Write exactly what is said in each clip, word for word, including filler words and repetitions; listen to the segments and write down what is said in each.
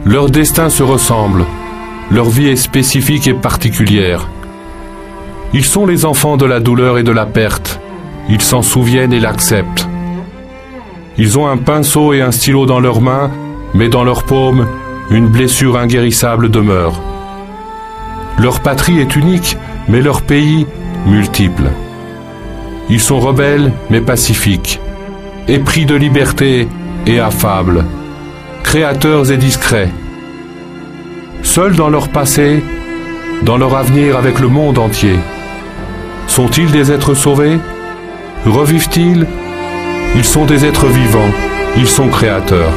Leur destin se ressemble. Leur vie est spécifique et particulière. Ils sont les enfants de la douleur et de la perte. Ils s'en souviennent et l'acceptent. Ils ont un pinceau et un stylo dans leurs mains, mais dans leurs paumes, une blessure inguérissable demeure. Leur patrie est unique, mais leur pays, multiple. Ils sont rebelles, mais pacifiques, épris de liberté et affables, créateurs et discrets. Seuls dans leur passé, dans leur avenir avec le monde entier. Sont-ils des êtres sauvés? Revivent-ils? Ils sont des êtres vivants, ils sont créateurs.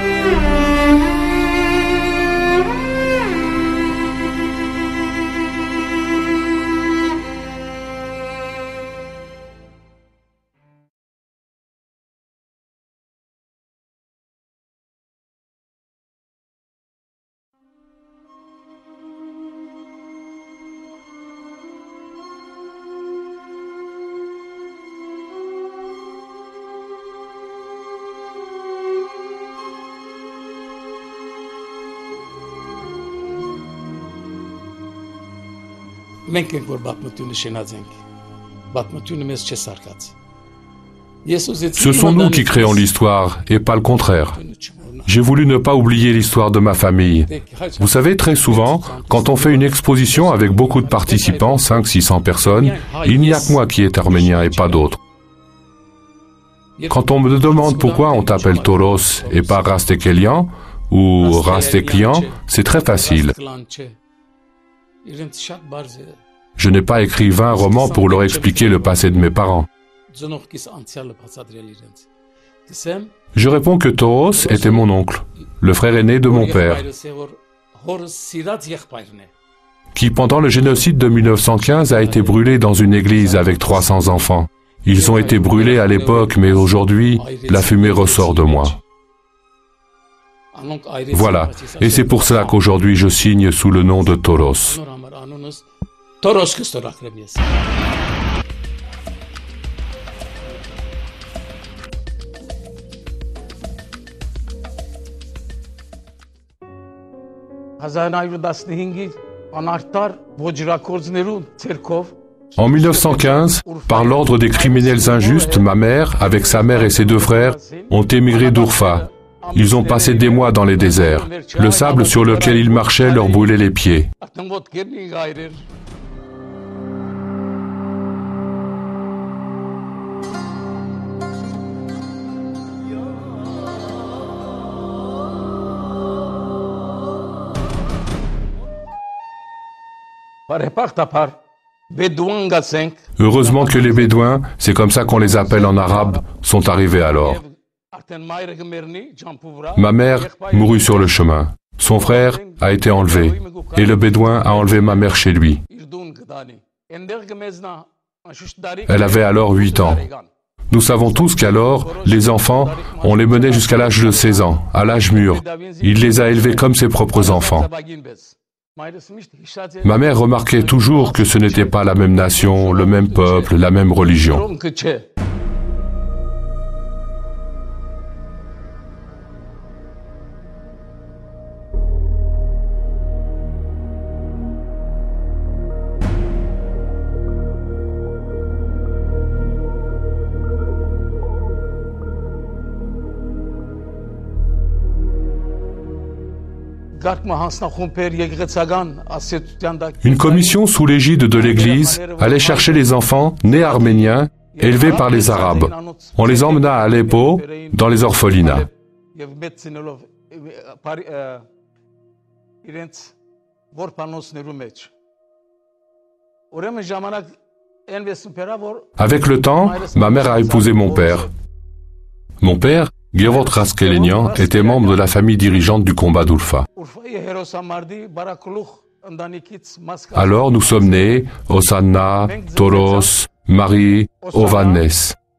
Մենք ենք որ բաթմությունը շենացենք, բաթմությունը մեզ չէ սարկած։ Ce sont nous qui créons l'histoire et pas le contraire. J'ai voulu ne pas oublier l'histoire de ma famille. Vous savez, très souvent, quand on fait une exposition avec beaucoup de participants, cinq à six cents personnes, il n'y a que moi qui est arménien et pas d'autres. Quand on me demande pourquoi on t'appelle Toros et pas Rastekelian ou Rasteklian, c'est très facile. Je n'ai pas écrit vingt romans pour leur expliquer le passé de mes parents. Je réponds que Toros était mon oncle, le frère aîné de mon père, qui pendant le génocide de mille neuf cent quinze a été brûlé dans une église avec trois cents enfants. Ils ont été brûlés à l'époque, mais aujourd'hui, la fumée ressort de moi. Voilà, et c'est pour cela qu'aujourd'hui je signe sous le nom de Toros. En mille neuf cent quinze, par l'ordre des criminels injustes, ma mère, avec sa mère et ses deux frères, ont émigré d'Urfa. Ils ont passé des mois dans les déserts. Le sable sur lequel ils marchaient leur brûlait les pieds. Heureusement que les Bédouins, c'est comme ça qu'on les appelle en arabe, sont arrivés alors. Ma mère mourut sur le chemin. Son frère a été enlevé et le Bédouin a enlevé ma mère chez lui. Elle avait alors huit ans. Nous savons tous qu'alors, les enfants, on les menait jusqu'à l'âge de seize ans, à l'âge mûr. Il les a élevés comme ses propres enfants. Ma mère remarquait toujours que ce n'était pas la même nation, le même peuple, la même religion. Une commission sous l'égide de l'Église allait chercher les enfants nés arméniens, élevés par les Arabes. On les emmena à Aleppo, dans les orphelinats. Avec le temps, ma mère a épousé mon père. Mon père, Gervot Raskelenian, était membre de la famille dirigeante du combat d'Urfa. Alors nous sommes nés Osanna, Toros, Marie, Ovannes.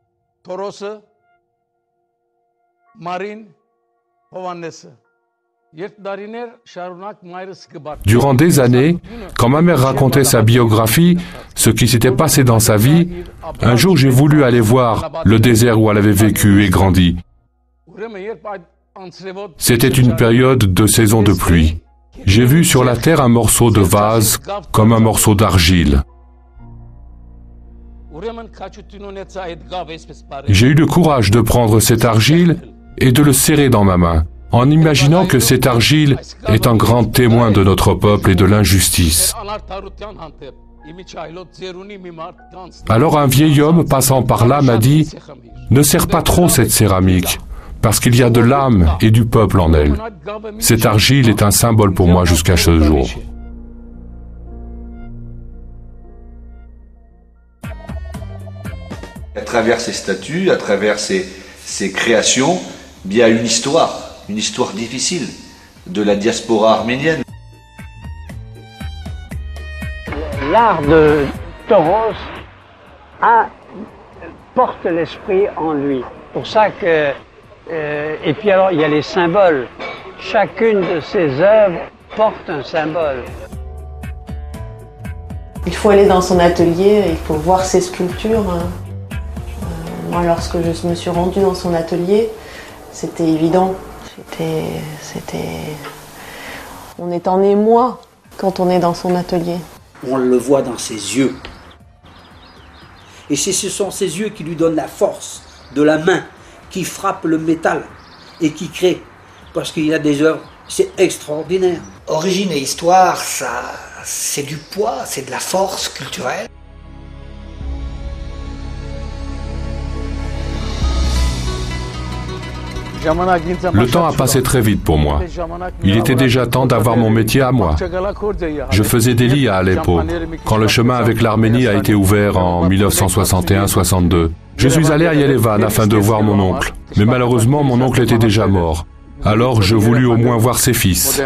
Durant des années, quand ma mère racontait sa biographie, ce qui s'était passé dans sa vie, un jour j'ai voulu aller voir le désert où elle avait vécu et grandi. C'était une période de saison de pluie. J'ai vu sur la terre un morceau de vase comme un morceau d'argile. J'ai eu le courage de prendre cette argile et de le serrer dans ma main, en imaginant que cette argile est un grand témoin de notre peuple et de l'injustice. Alors un vieil homme passant par là m'a dit « Ne serre pas trop cette céramique, parce qu'il y a de l'âme et du peuple en elle. Cette argile est un symbole pour moi jusqu'à ce jour. » À travers ces statues, à travers ces, ces créations, il y a une histoire, une histoire difficile de la diaspora arménienne. L'art de Toros a, porte l'esprit en lui. Pour ça que, euh, et puis alors il y a les symboles. Chacune de ces œuvres porte un symbole. Il faut aller dans son atelier, il faut voir ses sculptures. Moi, lorsque je me suis rendue dans son atelier, c'était évident. C'était, c'était... On est en émoi quand on est dans son atelier. On le voit dans ses yeux. Et ce sont ces yeux qui lui donnent la force de la main, qui frappe le métal et qui crée. Parce qu'il y a des œuvres, c'est extraordinaire. Origine et histoire, ça, c'est du poids, c'est de la force culturelle. Le temps a passé très vite pour moi. Il était déjà temps d'avoir mon métier à moi. Je faisais des lits à Aleppo, quand le chemin avec l'Arménie a été ouvert en mille neuf cent soixante et un soixante-deux. Je suis allé à Yerevan afin de voir mon oncle, mais malheureusement mon oncle était déjà mort. Alors je voulus au moins voir ses fils.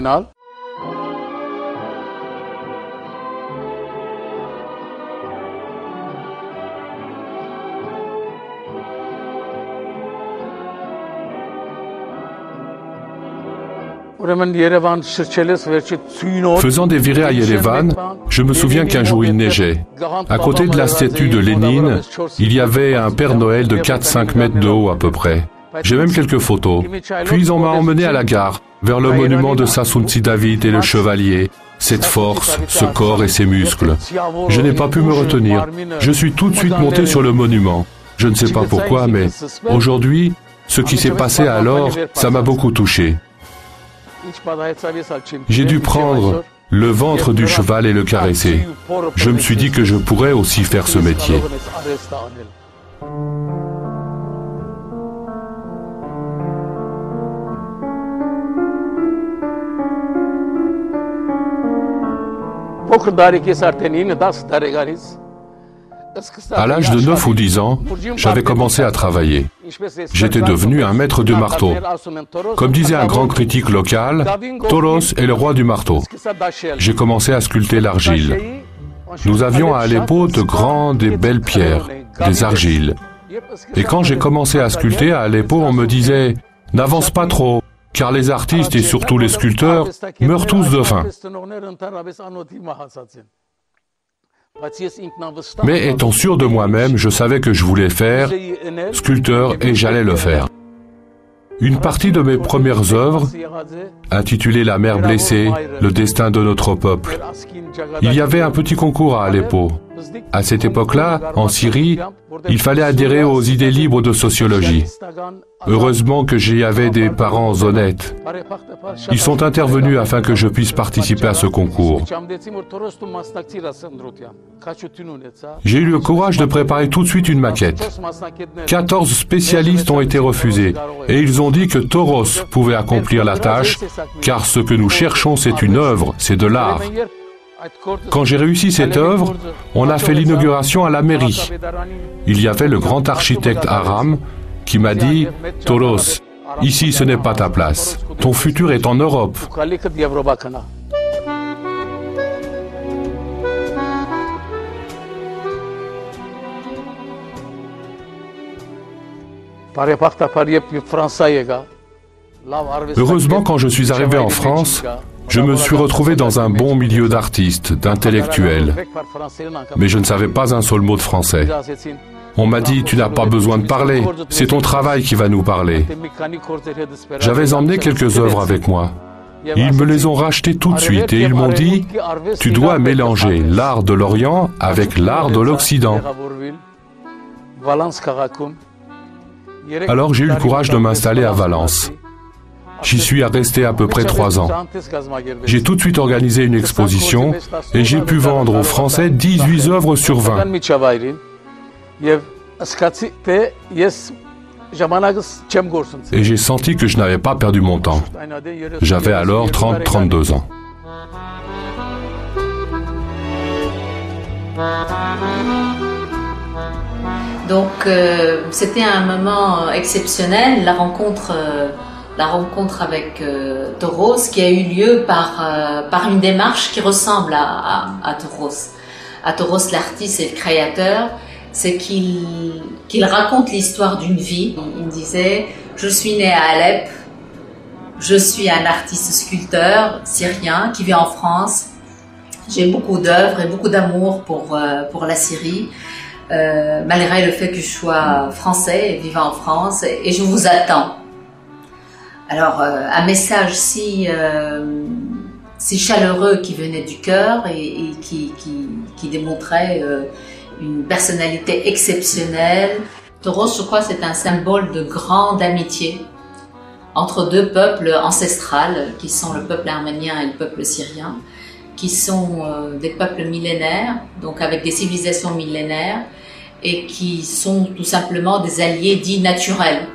Faisant des virées à Yerevan, je me souviens qu'un jour il neigeait. À côté de la statue de Lénine, il y avait un Père Noël de quatre à cinq mètres de haut à peu près. J'ai même quelques photos. Puis on m'a emmené à la gare, vers le monument de Sasunsi David et le chevalier. Cette force, ce corps et ces muscles. Je n'ai pas pu me retenir. Je suis tout de suite monté sur le monument. Je ne sais pas pourquoi, mais aujourd'hui, ce qui s'est passé alors, ça m'a beaucoup touché. J'ai dû prendre le ventre du cheval et le caresser. Je me suis dit que je pourrais aussi faire ce métier. À l'âge de neuf ou dix ans, j'avais commencé à travailler. J'étais devenu un maître du marteau. Comme disait un grand critique local, Toros est le roi du marteau. J'ai commencé à sculpter l'argile. Nous avions à Aleppo de grandes et belles pierres, des argiles. Et quand j'ai commencé à sculpter à Aleppo, on me disait « N'avance pas trop, car les artistes et surtout les sculpteurs meurent tous de faim. » Mais étant sûr de moi-même, je savais que je voulais faire sculpteur et j'allais le faire. Une partie de mes premières œuvres, intitulée La mer blessée, le destin de notre peuple. Il y avait un petit concours à Aleppo. À cette époque-là, en Syrie, il fallait adhérer aux idées libres de sociologie. Heureusement que j'y avais des parents honnêtes. Ils sont intervenus afin que je puisse participer à ce concours. J'ai eu le courage de préparer tout de suite une maquette. quatorze spécialistes ont été refusés et ils ont dit que Toros pouvait accomplir la tâche, car ce que nous cherchons, c'est une œuvre, c'est de l'art. Quand j'ai réussi cette œuvre, on a fait l'inauguration à la mairie. Il y avait le grand architecte Aram qui m'a dit « Toros, ici ce n'est pas ta place. Ton futur est en Europe. » Heureusement, quand je suis arrivé en France, je me suis retrouvé dans un bon milieu d'artistes, d'intellectuels. Mais je ne savais pas un seul mot de français. On m'a dit, tu n'as pas besoin de parler, c'est ton travail qui va nous parler. J'avais emmené quelques œuvres avec moi. Ils me les ont rachetées tout de suite et ils m'ont dit, tu dois mélanger l'art de l'Orient avec l'art de l'Occident. Alors j'ai eu le courage de m'installer à Valence. J'y suis resté à peu près trois ans. J'ai tout de suite organisé une exposition et j'ai pu vendre aux Français dix-huit œuvres sur vingt. Et j'ai senti que je n'avais pas perdu mon temps. J'avais alors trente à trente-deux ans. Donc euh, c'était un moment exceptionnel, la rencontre, euh, la rencontre avec euh, Toros, qui a eu lieu par, euh, par une démarche qui ressemble à, à, à Toros. À Toros, l'artiste et le créateur, c'est qu'il qu'il raconte l'histoire d'une vie. Il me disait, je suis né à Alep, je suis un artiste sculpteur syrien qui vit en France. J'ai beaucoup d'œuvres et beaucoup d'amour pour, euh, pour la Syrie. Euh, malgré le fait que je sois français et vivant en France, et je vous attends. Alors, euh, un message si, euh, si chaleureux qui venait du cœur et, et qui, qui, qui démontrait euh, une personnalité exceptionnelle. Toros, je crois, c'est un symbole de grande amitié entre deux peuples ancestrales, qui sont le peuple arménien et le peuple syrien, qui sont euh, des peuples millénaires, donc avec des civilisations millénaires, et qui sont tout simplement des alliés dits naturels.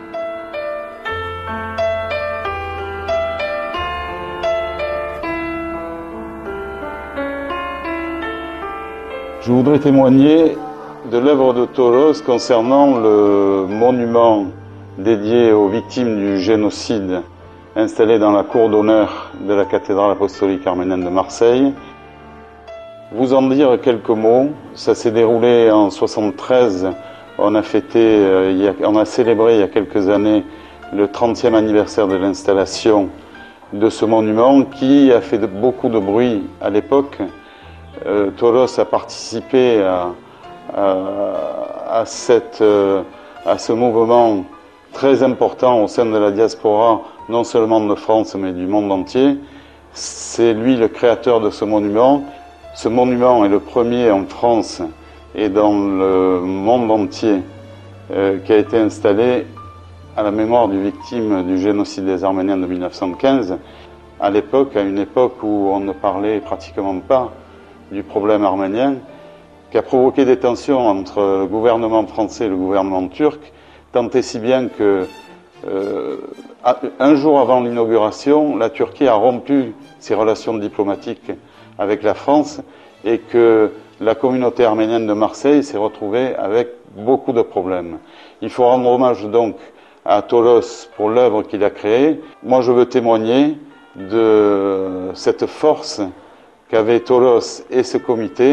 Je voudrais témoigner de l'œuvre de Toros concernant le monument dédié aux victimes du génocide installé dans la cour d'honneur de la cathédrale apostolique arménienne de Marseille. Vous en dire quelques mots. Ça s'est déroulé en soixante-treize. On a fêté, euh, il y a, on a célébré il y a quelques années le trentième anniversaire de l'installation de ce monument qui a fait de, beaucoup de bruit à l'époque. Euh, Toros a participé à, à, à, cette, euh, à ce mouvement très important au sein de la diaspora, non seulement de France mais du monde entier. C'est lui le créateur de ce monument. Ce monument est le premier en France et dans le monde entier euh, qui a été installé à la mémoire des victimes du génocide des Arméniens de mille neuf cent quinze, à l'époque, à une époque où on ne parlait pratiquement pas du problème arménien, qui a provoqué des tensions entre le gouvernement français et le gouvernement turc, tant et si bien que euh, un jour avant l'inauguration, la Turquie a rompu ses relations diplomatiques avec la France et que la communauté arménienne de Marseille s'est retrouvée avec beaucoup de problèmes. Il faut rendre hommage donc à Toros pour l'œuvre qu'il a créée. Moi, je veux témoigner de cette force qu'avaient Toros et ce comité.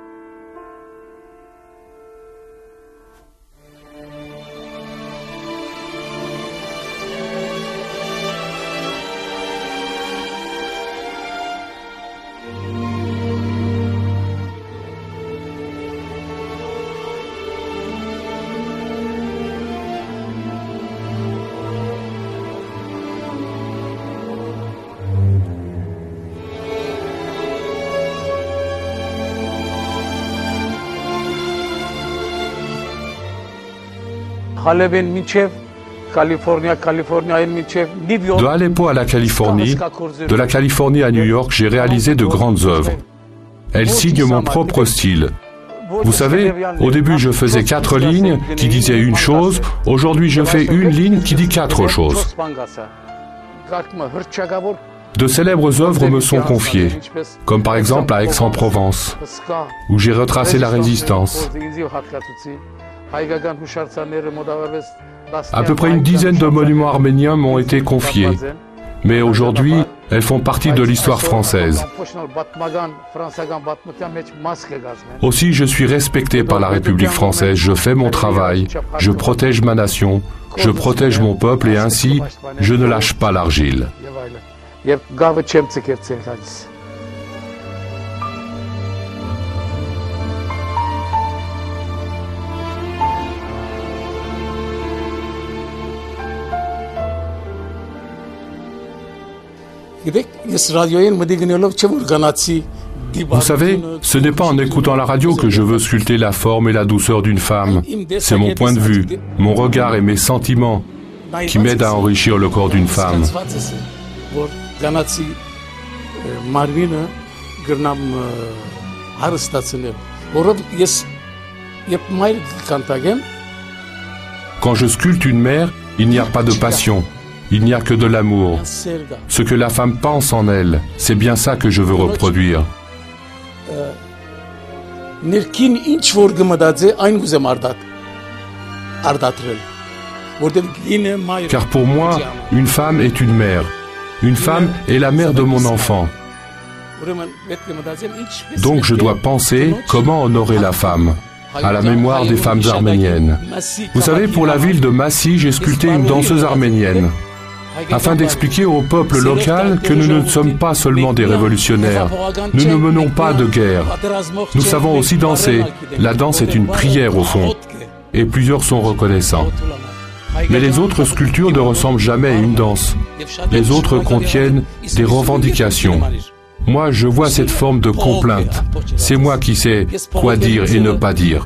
De Aleppo à la Californie, de la Californie à New York, j'ai réalisé de grandes œuvres. Elles signent mon propre style. Vous savez, au début je faisais quatre lignes qui disaient une chose, aujourd'hui je fais une ligne qui dit quatre choses. De célèbres œuvres me sont confiées, comme par exemple à Aix-en-Provence, où j'ai retracé la résistance. À peu près une dizaine de monuments arméniens m'ont été confiés, mais aujourd'hui, elles font partie de l'histoire française. Aussi, je suis respecté par la République française, je fais mon travail, je protège ma nation, je protège mon peuple et ainsi, je ne lâche pas l'argile. Vous savez, ce n'est pas en écoutant la radio que je veux sculpter la forme et la douceur d'une femme. C'est mon point de vue, mon regard et mes sentiments qui m'aident à enrichir le corps d'une femme. Quand je sculpte une mère, il n'y a pas de passion, il n'y a que de l'amour. Ce que la femme pense en elle, c'est bien ça que je veux reproduire. Car pour moi, une femme est une mère. Une femme est la mère de mon enfant. Donc je dois penser comment honorer la femme, à la mémoire des femmes arméniennes. Vous savez, pour la ville de Massy, j'ai sculpté une danseuse arménienne, afin d'expliquer au peuple local que nous ne sommes pas seulement des révolutionnaires. Nous ne menons pas de guerre. Nous savons aussi danser. La danse est une prière au fond. Et plusieurs sont reconnaissants. Mais les autres sculptures ne ressemblent jamais à une danse. Les autres contiennent des revendications. Moi, je vois cette forme de complainte. C'est moi qui sais quoi dire et ne pas dire.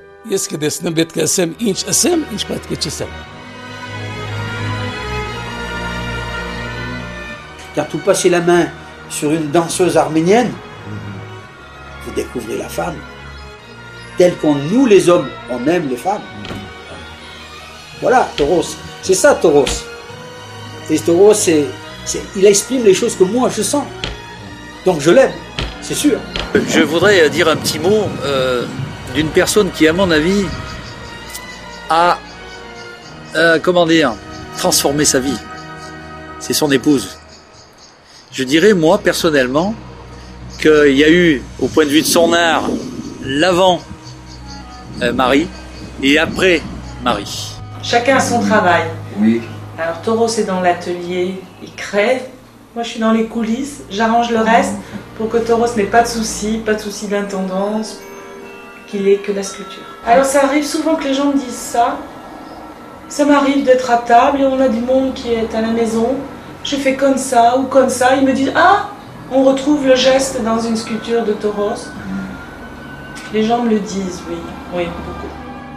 Quand vous passez la main sur une danseuse arménienne, vous découvrez la femme. Telle qu'on, nous les hommes, on aime les femmes. Voilà, Toros. C'est ça, Toros. Et Toros, c'est, c'est, il exprime les choses que moi, je sens. Donc je l'aime, c'est sûr. Je voudrais dire un petit mot euh, d'une personne qui, à mon avis, a, euh, comment dire, transformé sa vie. C'est son épouse. Je dirais, moi, personnellement, qu'il y a eu, au point de vue de son art, l'avant euh, Marie et après Marie. Chacun a son travail. Oui. Alors Toros est dans l'atelier, il crée. Moi je suis dans les coulisses, j'arrange le reste pour que Toros n'ait pas de soucis, pas de soucis d'intendance, qu'il ait que la sculpture. Alors ça arrive souvent que les gens me disent ça. Ça m'arrive d'être à table et on a du monde qui est à la maison. Je fais comme ça ou comme ça. Ils me disent « Ah, on retrouve le geste dans une sculpture de Toros. » Les gens me le disent, oui, oui, beaucoup.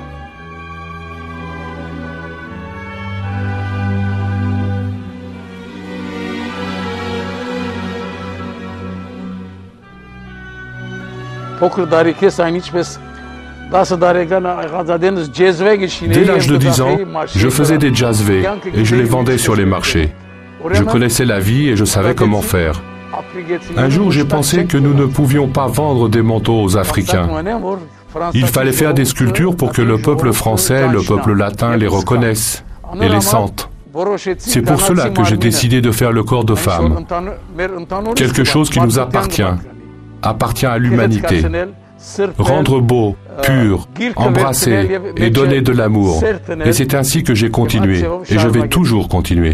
Dès l'âge de dix ans, je faisais des jazzvés et je les vendais sur les marchés. Je connaissais la vie et je savais comment faire. Un jour, j'ai pensé que nous ne pouvions pas vendre des manteaux aux Africains. Il fallait faire des sculptures pour que le peuple français, le peuple latin les reconnaissent et les sentent. C'est pour cela que j'ai décidé de faire le corps de femme. Quelque chose qui nous appartient, appartient à l'humanité. Rendre beau, pur, embrasser et donner de l'amour. Et c'est ainsi que j'ai continué, et je vais toujours continuer.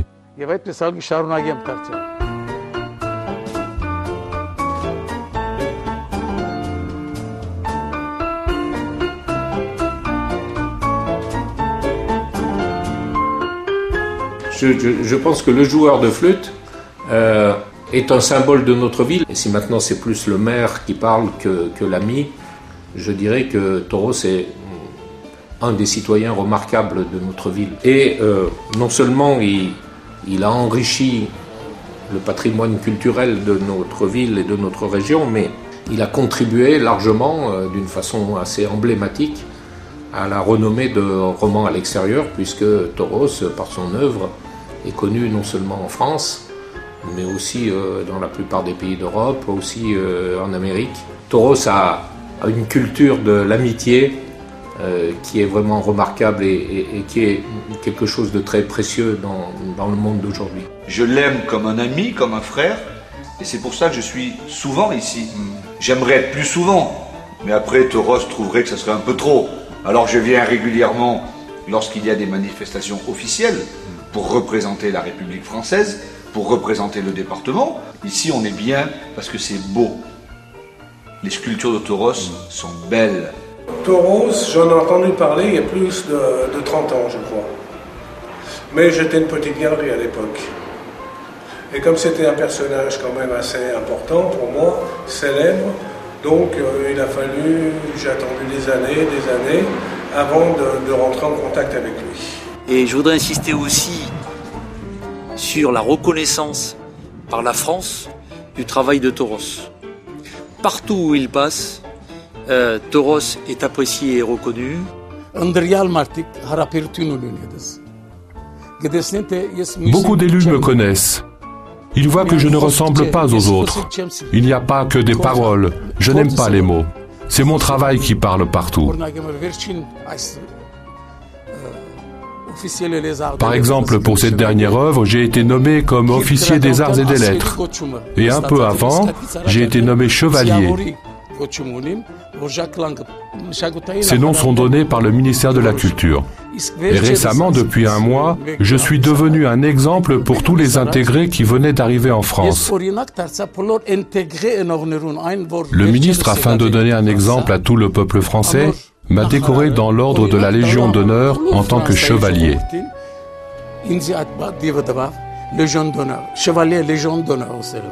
Je, je, je pense que le joueur de flûte euh, est un symbole de notre ville. Et si maintenant c'est plus le maire qui parle que, que l'ami, je dirais que Toros est un des citoyens remarquables de notre ville. Et euh, non seulement il, il a enrichi le patrimoine culturel de notre ville et de notre région, mais il a contribué largement, euh, d'une façon assez emblématique, à la renommée de Roman à l'extérieur, puisque Toros, par son œuvre, est connu non seulement en France, mais aussi euh, dans la plupart des pays d'Europe, aussi euh, en Amérique. Toros a, a une culture de l'amitié euh, qui est vraiment remarquable et, et, et qui est quelque chose de très précieux dans, dans le monde d'aujourd'hui. Je l'aime comme un ami, comme un frère, et c'est pour ça que je suis souvent ici. J'aimerais être plus souvent, mais après Toros trouverait que ça serait un peu trop. Alors je viens régulièrement lorsqu'il y a des manifestations officielles pour représenter la République française, pour représenter le département. Ici on est bien parce que c'est beau. Les sculptures de Toros sont belles. Toros, j'en ai entendu parler il y a plus de, de trente ans, je crois. Mais j'étais une petite galerie à l'époque. Et comme c'était un personnage quand même assez important pour moi, célèbre, donc euh, il a fallu, j'ai attendu des années, des années, avant de, de rentrer en contact avec lui. Et je voudrais insister aussi sur la reconnaissance par la France du travail de Toros. Partout où il passe, euh, Toros est apprécié et reconnu. Beaucoup d'élus me connaissent. Ils voient que je ne ressemble pas aux autres. Il n'y a pas que des paroles. Je n'aime pas les mots. C'est mon travail qui parle partout. Par exemple, pour cette dernière œuvre, j'ai été nommé comme officier des arts et des lettres. Et un peu avant, j'ai été nommé chevalier. Ces noms sont donnés par le ministère de la Culture. Et récemment, depuis un mois, je suis devenu un exemple pour tous les intégrés qui venaient d'arriver en France. Le ministre, afin de donner un exemple à tout le peuple français, m'a décoré dans l'ordre de la Légion d'honneur en tant que chevalier. Chevalier Légion d'honneur.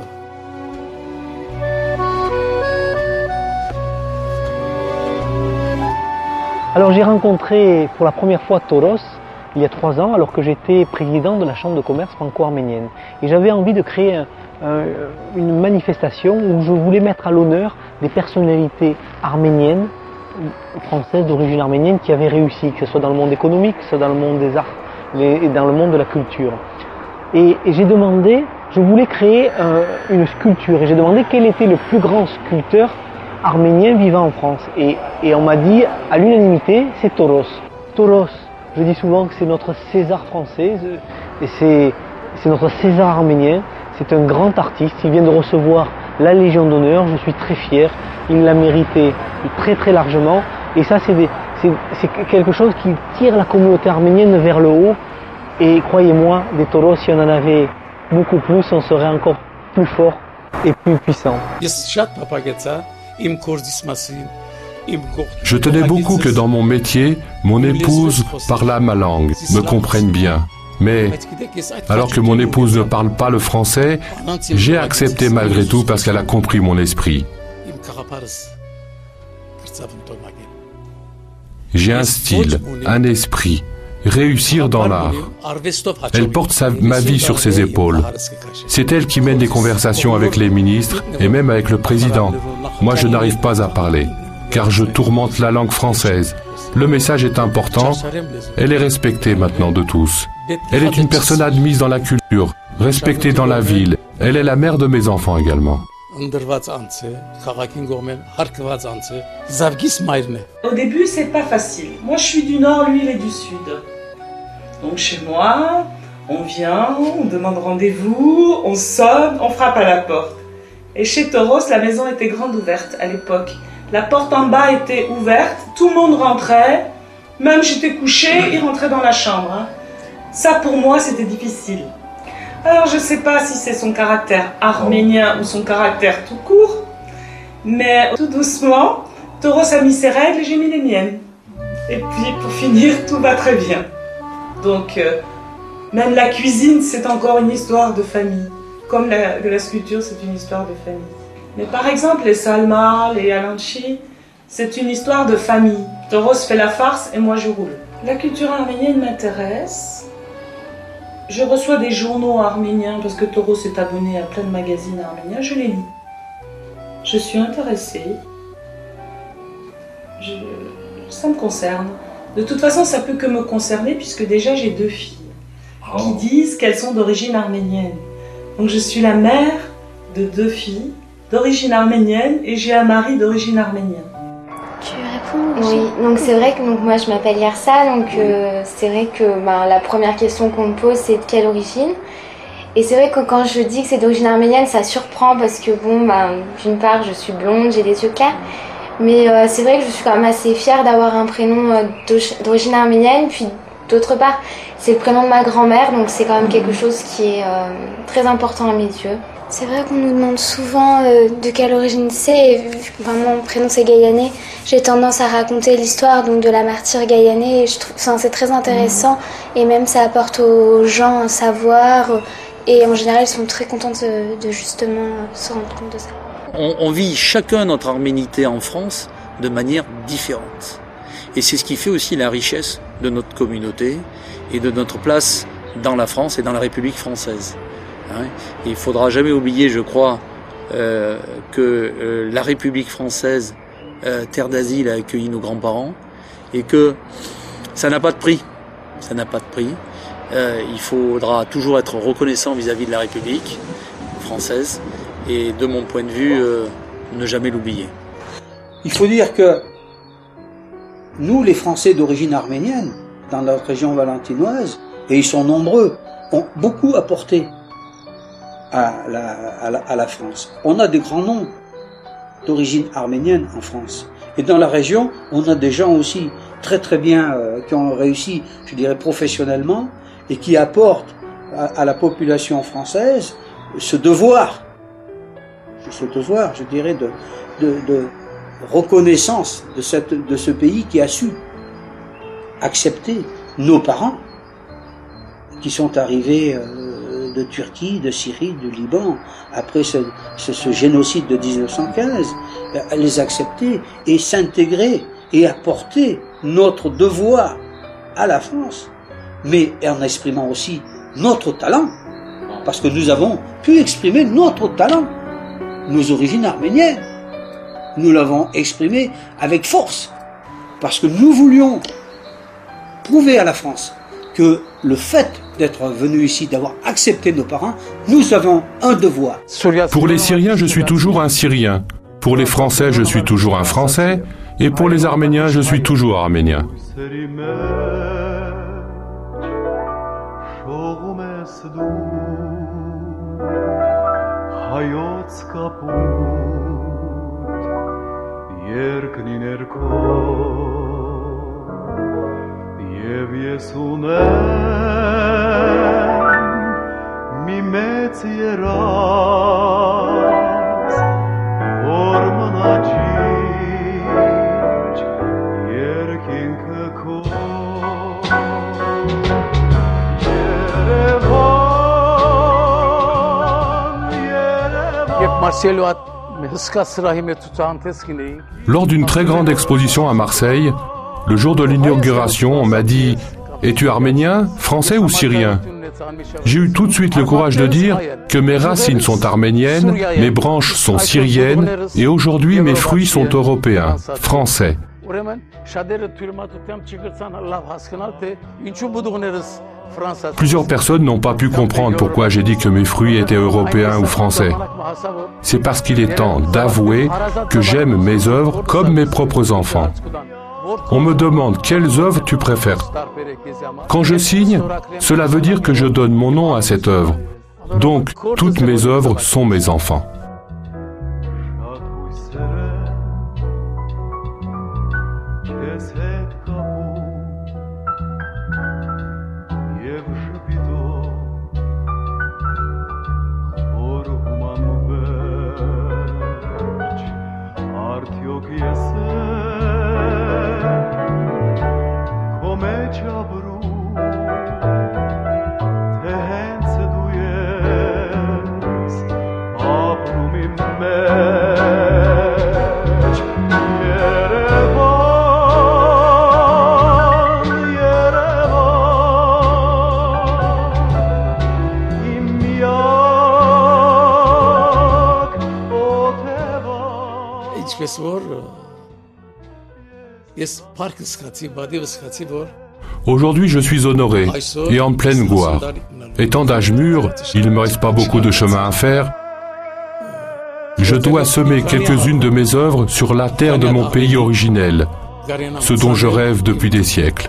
Alors j'ai rencontré pour la première fois Toros il y a trois ans alors que j'étais président de la Chambre de commerce franco-arménienne. Et j'avais envie de créer un, un, une manifestation où je voulais mettre à l'honneur des personnalités arméniennes, françaises d'origine arménienne qui avaient réussi, que ce soit dans le monde économique, que ce soit dans le monde des arts et dans le monde de la culture. Et, et j'ai demandé, je voulais créer un, une sculpture et j'ai demandé quel était le plus grand sculpteur arménien vivant en France. Et, et on m'a dit à l'unanimité, c'est Toros. Toros, je dis souvent que c'est notre César français et c'est notre César arménien. C'est un grand artiste, il vient de recevoir la Légion d'honneur, je suis très fier. Il l'a mérité très très largement. Et ça, c'est quelque chose qui tire la communauté arménienne vers le haut. Et croyez-moi, des Toros, si on en avait beaucoup plus, on serait encore plus fort et plus puissant. Je tenais beaucoup que dans mon métier, mon épouse parlât ma langue, me comprenne bien. Mais, alors que mon épouse ne parle pas le français, j'ai accepté malgré tout parce qu'elle a compris mon esprit. J'ai un style, un esprit, réussir dans l'art. Elle porte sa, ma vie sur ses épaules. C'est elle qui mène des conversations avec les ministres et même avec le président. Moi, je n'arrive pas à parler, car je tourmente la langue française. Le message est important, elle est respectée maintenant de tous. Elle est une personne admise dans la culture, respectée dans la ville. Elle est la mère de mes enfants également. Au début, c'est pas facile. Moi, je suis du nord, lui, il est du sud. Donc chez moi, on vient, on demande rendez-vous, on sonne, on frappe à la porte. Et chez Toros, la maison était grande ouverte à l'époque. La porte en bas était ouverte, tout le monde rentrait, même j'étais couchée, il rentrait dans la chambre. Hein. Ça, pour moi, c'était difficile. Alors, je ne sais pas si c'est son caractère arménien ou son caractère tout court, mais tout doucement, Toros a mis ses règles et j'ai mis les miennes. Et puis, pour finir, tout va très bien. Donc, euh, même la cuisine, c'est encore une histoire de famille. Comme la, la sculpture, c'est une histoire de famille. Mais par exemple, les salmas, les alanchi, c'est une histoire de famille. Toros fait la farce et moi je roule. La culture arménienne m'intéresse. Je reçois des journaux arméniens parce que Toros est abonné à plein de magazines arméniens. Je les lis. Je suis intéressée. Je... Ça me concerne. De toute façon, ça peut que me concerner puisque déjà j'ai deux filles oh. qui disent qu'elles sont d'origine arménienne. Donc je suis la mère de deux filles d'origine arménienne et j'ai un mari d'origine arménienne. Tu réponds? Oui, donc c'est vrai que donc, moi je m'appelle Yersa, donc euh, c'est vrai que ben, la première question qu'on me pose c'est de quelle origine. Et c'est vrai que quand je dis que c'est d'origine arménienne, ça surprend parce que bon, ben, d'une part je suis blonde, j'ai des yeux clairs, mais euh, c'est vrai que je suis quand même assez fière d'avoir un prénom euh, d'origine arménienne, puis d'autre part c'est le prénom de ma grand-mère, donc c'est quand même quelque chose qui est euh, très important à mes yeux. C'est vrai qu'on nous demande souvent euh, de quelle origine c'est, et vu que enfin, mon prénom c'est Gaïané, j'ai tendance à raconter l'histoire donc de la martyre Gaïané, et je trouve enfin, c'est très intéressant, et même ça apporte aux gens un savoir Et en général, ils sont très contents de, de justement se rendre compte de ça. On, on vit chacun notre arménité en France de manière différente. Et c'est ce qui fait aussi la richesse de notre communauté et de notre place dans la France et dans la République française. Hein, et il ne faudra jamais oublier, je crois, euh, que euh, la République française, euh, terre d'asile, a accueilli nos grands-parents et que ça n'a pas de prix. Ça n'a pas de prix. Euh, il faudra toujours être reconnaissant vis-à-vis de la République française et, de mon point de vue, euh, ne jamais l'oublier. Il faut dire que nous, les Français d'origine arménienne, dans notre région valentinoise, et ils sont nombreux, ont beaucoup apporté à la, à la, à la France. On a des grands noms d'origine arménienne en France. Et dans la région, on a des gens aussi très très bien, euh, qui ont réussi, je dirais, professionnellement, et qui apportent à, à la population française ce devoir, ce devoir, je dirais, de, de, de reconnaissance de, cette, de ce pays qui a su accepter nos parents qui sont arrivés euh, de Turquie, de Syrie, du Liban, après ce, ce, ce génocide de dix-neuf cent quinze, à les accepter et s'intégrer et apporter notre devoir à la France, mais en exprimant aussi notre talent, parce que nous avons pu exprimer notre talent, nos origines arméniennes. Nous l'avons exprimé avec force, parce que nous voulions prouver à la France que le fait d'être venu ici, d'avoir accepté nos parents, nous avons un devoir. Pour les Syriens, je suis toujours un Syrien. Pour les Français, je suis toujours un Français. Et pour les Arméniens, je suis toujours arménien. Lors d'une très grande exposition à Marseille, le jour de l'inauguration, on m'a dit « Es-tu arménien, français ou syrien ?» J'ai eu tout de suite le courage de dire que mes racines sont arméniennes, mes branches sont syriennes et aujourd'hui mes fruits sont européens, français. Plusieurs personnes n'ont pas pu comprendre pourquoi j'ai dit que mes fruits étaient européens ou français. C'est parce qu'il est temps d'avouer que j'aime mes œuvres comme mes propres enfants. On me demande quelles œuvres tu préfères. Quand je signe, cela veut dire que je donne mon nom à cette œuvre. Donc, toutes mes œuvres sont mes enfants. Aujourd'hui, je suis honoré et en pleine gloire. Étant d'âge mûr, il ne me reste pas beaucoup de chemin à faire. Je dois semer quelques-unes de mes œuvres sur la terre de mon pays originel, ce dont je rêve depuis des siècles.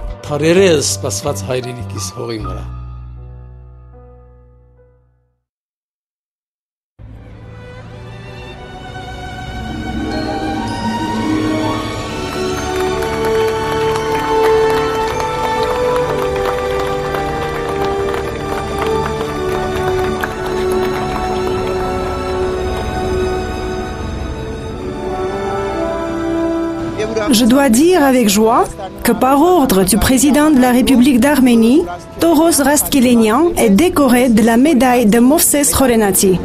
Je dois dire avec joie que par ordre du président de la République d'Arménie, Toros Rastkélenian est décoré de la médaille de Movses Khorenati.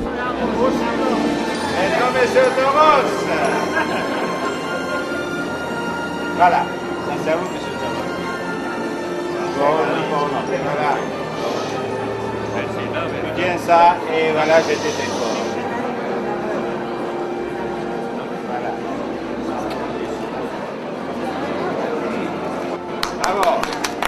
Voilà, ça c'est à vous, monsieur Toros. Voilà. Tu tiens ça et voilà, je te décore. Voilà. Bravo.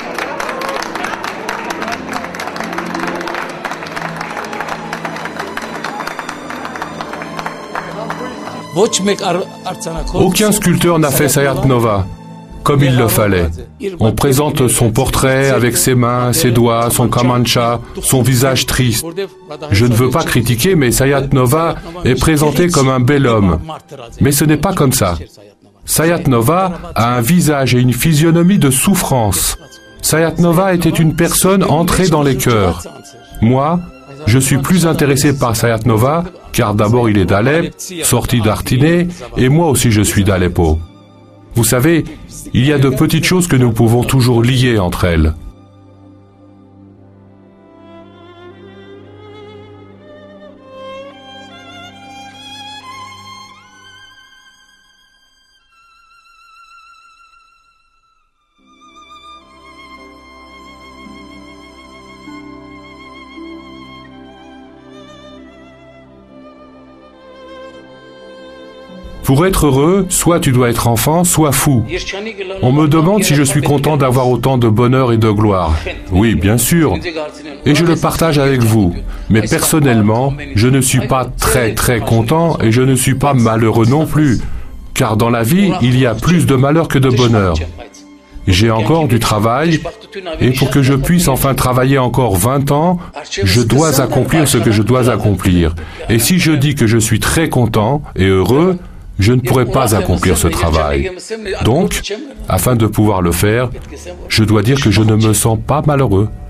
Aucun sculpteur n'a fait Sayat Nova comme il le fallait. On présente son portrait avec ses mains, ses doigts, son kamancha, son visage triste. Je ne veux pas critiquer, mais Sayat Nova est présenté comme un bel homme. Mais ce n'est pas comme ça. Sayat Nova a un visage et une physionomie de souffrance. Sayat Nova était une personne entrée dans les cœurs. Moi, je suis plus intéressé par Sayat Nova, car d'abord il est d'Alep, sorti d'Artiné, et moi aussi je suis d'Aleppo. Vous savez, il y a de petites choses que nous pouvons toujours lier entre elles. Pour être heureux, soit tu dois être enfant, soit fou. On me demande si je suis content d'avoir autant de bonheur et de gloire. Oui, bien sûr. Et je le partage avec vous. Mais personnellement, je ne suis pas très très content et je ne suis pas malheureux non plus. Car dans la vie, il y a plus de malheur que de bonheur. J'ai encore du travail et pour que je puisse enfin travailler encore vingt ans, je dois accomplir ce que je dois accomplir. Et si je dis que je suis très content et heureux, je ne pourrai pas accomplir ce travail. Donc, afin de pouvoir le faire, je dois dire que je ne me sens pas malheureux.